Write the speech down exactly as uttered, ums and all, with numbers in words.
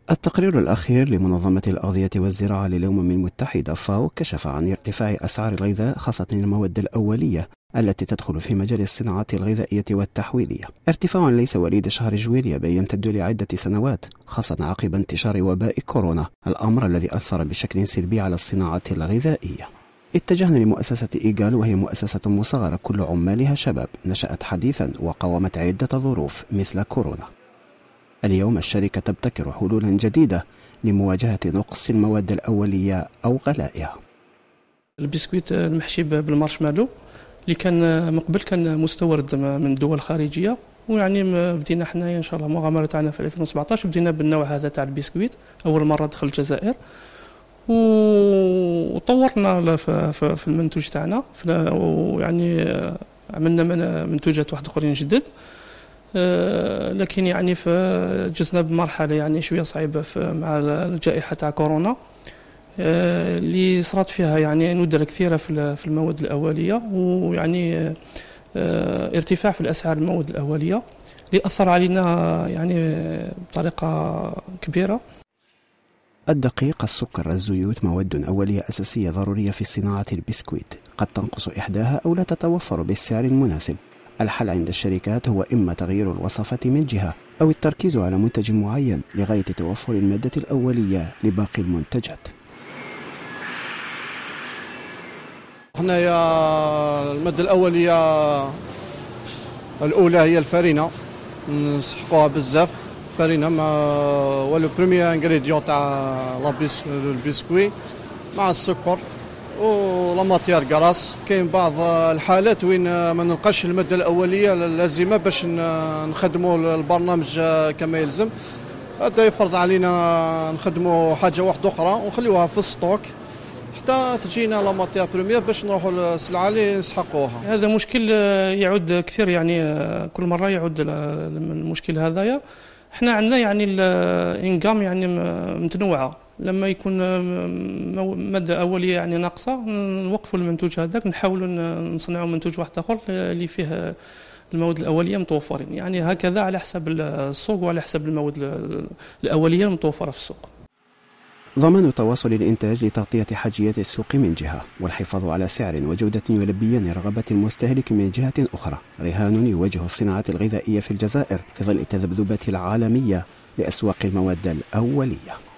التقرير الأخير لمنظمة الأغذية والزراعة للأمم المتحدة فاو كشف عن ارتفاع أسعار الغذاء خاصة المواد الأولية التي تدخل في مجال الصناعات الغذائية والتحويلية، ارتفاع ليس وليد شهر جويلية بل يمتد لعدة سنوات، خاصة عقب انتشار وباء كورونا، الأمر الذي أثر بشكل سلبي على الصناعات الغذائية. اتجهنا لمؤسسة إيجال، وهي مؤسسة مصغرة كل عمالها شباب، نشأت حديثا وقاومت عدة ظروف مثل كورونا. اليوم الشركة تبتكر حلولا جديدة لمواجهة نقص المواد الأولية أو غلائها. البسكويت المحشي بالمارشميلو اللي كان من قبل كان مستورد من دول خارجية، ويعني بدينا حنايا ان شاء الله مغامرة تاعنا في ألفين وسبعطاش، بدينا بالنوع هذا تاع البسكويت اول مرة دخل الجزائر، وطورنا في المنتوج تاعنا، ويعني عملنا منتوجات واحد اخرين جدد، لكن يعني جزنا بمرحلة يعني شوية صعيبة مع الجائحة تاع كورونا اللي صارت فيها يعني ندرة كثيرة في المواد الأولية، ويعني ارتفاع في الأسعار المواد الأولية اللي أثر علينا يعني بطريقة كبيرة. الدقيق، السكر، الزيوت مواد أولية أساسية ضرورية في صناعة البسكويت، قد تنقص إحداها أو لا تتوفر بالسعر المناسب. الحل عند الشركات هو إما تغيير الوصفة من جهة أو التركيز على منتج معين لغاية توفر المادة الأولية لباقي المنتجات. حنايا المادة الأولية الأولى هي الفرينة، نسحقوها بزاف. فرينة ما هو لو بروميير انغريديون تاع البسكوي مع السكر ولا ماتيار كراس. كاين بعض الحالات وين ما نلقاش المادة الأولية اللازمة باش نخدموا البرنامج كما يلزم، هذا يفرض علينا نخدموا حاجة واحدة أخرى ونخليوها في الستوك حتى تجينا لا ماتير بروميير باش نروحوا للسلعة اللي نسحقوها. هذا مشكل يعود كثير، يعني كل مرة يعود المشكل هذايا. احنا عندنا يعني الانقام يعني متنوعة، لما يكون مادة أولية يعني ناقصة نوقفوا المنتوج هذاك، نحاولوا نصنعوا منتوج واحد آخر اللي فيه المواد الأولية متوفرين، يعني هكذا على حسب السوق وعلى حسب المواد الأولية المتوفرة في السوق. ضمان تواصل الإنتاج لتغطية حاجيات السوق من جهة، والحفاظ على سعر وجودة يلبيان رغبة المستهلك من جهة أخرى، رهان يواجه الصناعات الغذائية في الجزائر في ظل التذبذبات العالمية لأسواق المواد الأولية.